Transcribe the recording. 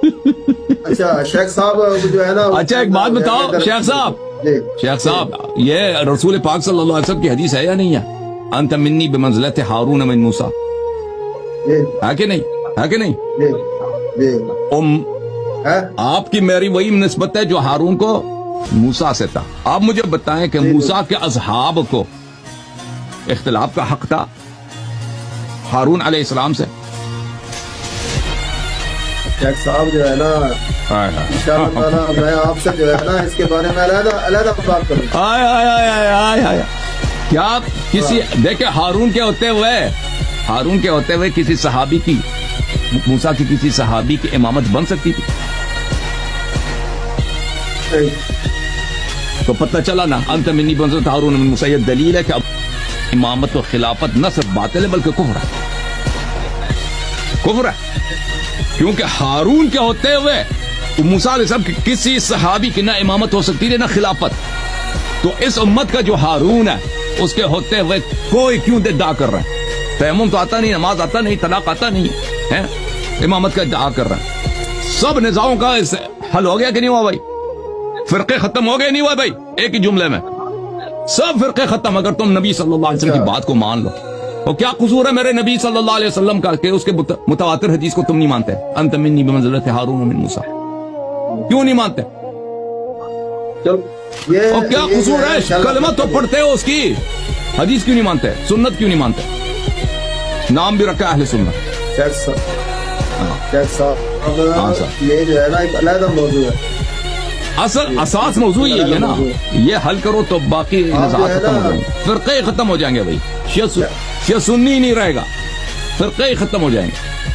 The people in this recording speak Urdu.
اچھا شیخ صاحب جو ہے نا، اچھا ایک بات بتاؤ شیخ صاحب، شیخ صاحب یہ رسول پاک صلی اللہ علیہ وسلم کی حدیث ہے یا نہیں ہے؟ انت منی بمنزلت ہارون من موسیٰ، ہے کہ نہیں؟ ہے کہ نہیں؟ آپ کی میری وہی نسبت ہے جو ہارون کو موسیٰ سے تھا. آپ مجھے بتائیں کہ موسیٰ کے اصحاب کو اختلاف کا حق تھا ہارون علیہ السلام سے؟ شیخ صاحب جو ہے نا انشاءاللہ تعالی میں آپ سے جو ہے نا اس کے بارے میں علیحدہ بات کروں. کیا کسی دیکھیں ہارون کے ہوتے ہوئے کسی صحابی کی، موسیٰ کی کسی صحابی کی امامت بن سکتی تھی؟ تو پتہ چلا نا انت منی بمنزلت ہارون من موسیٰ. یہ دلیل ہے کہ اب امامت و خلافت نہ صرف باطل ہے بلکہ کفر ہے. کیونکہ ہارون کے ہوتے ہوئے موسیٰ علیہ السلام کی کسی صحابی کی نہ امامت ہو سکتی ہے نہ خلافت. تو اس امت کا جو ہارون ہے اس کے ہوتے ہوئے کوئی کیوں ادعا کر رہا ہے؟ تیمم تو آتا نہیں، نماز آتا نہیں، طلاق آتا نہیں ہے، امامت کا ادعا کر رہا ہے. سب نزاعوں کا حل ہو گیا کہ نہیں ہوا بھائی؟ فرقے ختم ہو گئے نہیں ہوا بھائی؟ ایک ہی جملے میں سب فرقے ختم اگر تم نبی صلی اللہ علیہ وسلم کی بات کو مان لو. اور کیا قصور ہے میرے نبی صلی اللہ علیہ وسلم کا کہ اس کے متواتر حدیث کو تم نہیں مانتے؟ انت منی بمنزلت ہارون من موسیٰ کیوں نہیں مانتے؟ اور کیا قصور ہے؟ کلمہ تو پڑھتے ہو اس کی، حدیث کیوں نہیں مانتے؟ سنت کیوں نہیں مانتے؟ نام بھی رکھا اہل سنت. یہ جو ہے نا ایک علیحدہ موضوع ہے. اصل اساس موضوع یہ ہے نا، یہ حل کرو تو باقی نزاعات ختم ہو جائیں گے، فرقے ختم ہو جائیں گے بھائی. شیعہ سنی نہیں رہے گا، فرقے ختم ہو جائیں گے.